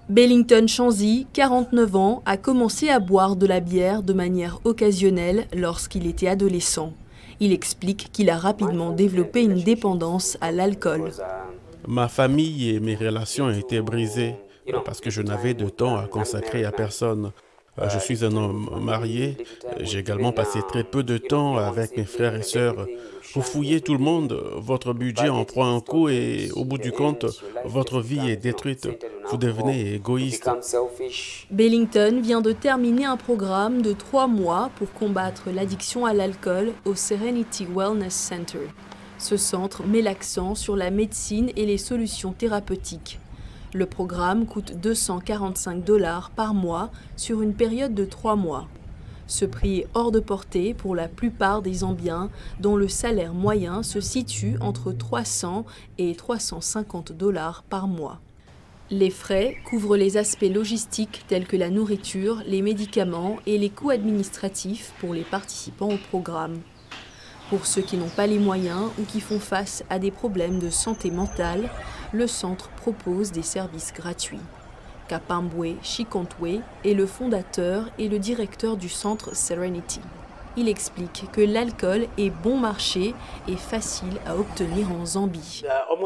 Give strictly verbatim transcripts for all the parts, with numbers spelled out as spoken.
Bellington Shanzi, quarante-neuf ans, a commencé à boire de la bière de manière occasionnelle lorsqu'il était adolescent. Il explique qu'il a rapidement développé une dépendance à l'alcool. Ma famille et mes relations étaient brisées parce que je n'avais de temps à consacrer à personne. Je suis un homme marié. J'ai également passé très peu de temps avec mes frères et sœurs. Vous fouillez tout le monde, votre budget en prend un coup et au bout du compte, votre vie est détruite. Vous devenez égoïste. Bellington vient de terminer un programme de trois mois pour combattre l'addiction à l'alcool au Serenity Wellness Center. Ce centre met l'accent sur la médecine et les solutions thérapeutiques. Le programme coûte deux cent quarante-cinq dollars par mois sur une période de trois mois. Ce prix est hors de portée pour la plupart des Zambiens dont le salaire moyen se situe entre trois cents et trois cent cinquante dollars par mois. Les frais couvrent les aspects logistiques tels que la nourriture, les médicaments et les coûts administratifs pour les participants au programme. Pour ceux qui n'ont pas les moyens ou qui font face à des problèmes de santé mentale, le centre propose des services gratuits. Kapambwe Chikontwe est le fondateur et le directeur du centre Serenity. Il explique que l'alcool est bon marché et facile à obtenir en Zambie.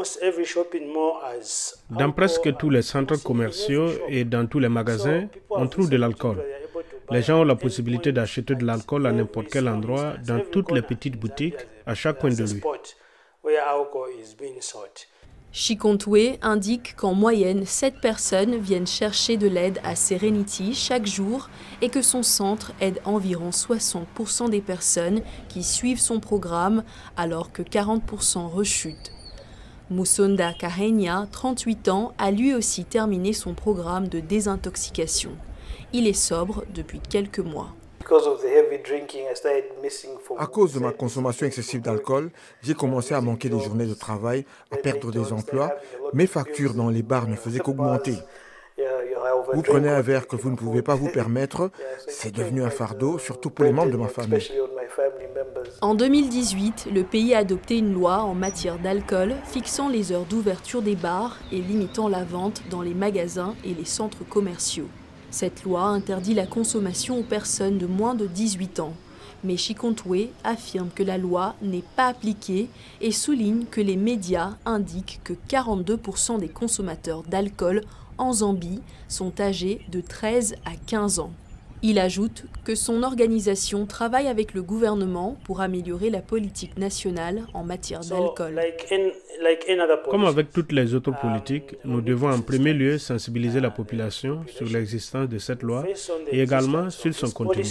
Dans presque tous les centres commerciaux et dans tous les magasins, on trouve de l'alcool. Les gens ont la possibilité d'acheter de l'alcool à n'importe quel endroit, dans toutes les petites boutiques, à chaque coin de rue. Chikontwe indique qu'en moyenne, sept personnes viennent chercher de l'aide à Serenity chaque jour et que son centre aide environ soixante pour cent des personnes qui suivent son programme alors que quarante pour cent rechutent. Musonda Kahenya, trente-huit ans, a lui aussi terminé son programme de désintoxication. Il est sobre depuis quelques mois. À cause de ma consommation excessive d'alcool, j'ai commencé à manquer des journées de travail, à perdre des emplois. Mes factures dans les bars ne faisaient qu'augmenter. Vous prenez un verre que vous ne pouvez pas vous permettre, c'est devenu un fardeau, surtout pour les membres de ma famille. En deux mille dix-huit, le pays a adopté une loi en matière d'alcool fixant les heures d'ouverture des bars et limitant la vente dans les magasins et les centres commerciaux. Cette loi interdit la consommation aux personnes de moins de dix-huit ans. Mais Chikontwe affirme que la loi n'est pas appliquée et souligne que les médias indiquent que quarante-deux pour cent des consommateurs d'alcool en Zambie sont âgés de treize à quinze ans. Il ajoute que son organisation travaille avec le gouvernement pour améliorer la politique nationale en matière d'alcool. Comme avec toutes les autres politiques, nous devons en premier lieu sensibiliser la population sur l'existence de cette loi et également sur son contenu.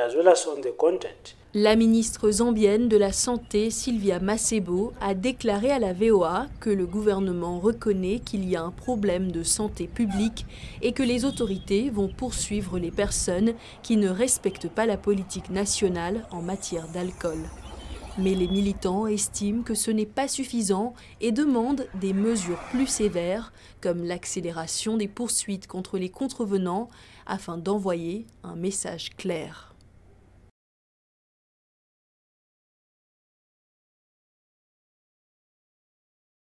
La ministre zambienne de la Santé, Sylvia Masebo, a déclaré à la V O A que le gouvernement reconnaît qu'il y a un problème de santé publique et que les autorités vont poursuivre les personnes qui ne respectent pas la politique nationale en matière d'alcool. Mais les militants estiment que ce n'est pas suffisant et demandent des mesures plus sévères, comme l'accélération des poursuites contre les contrevenants, afin d'envoyer un message clair.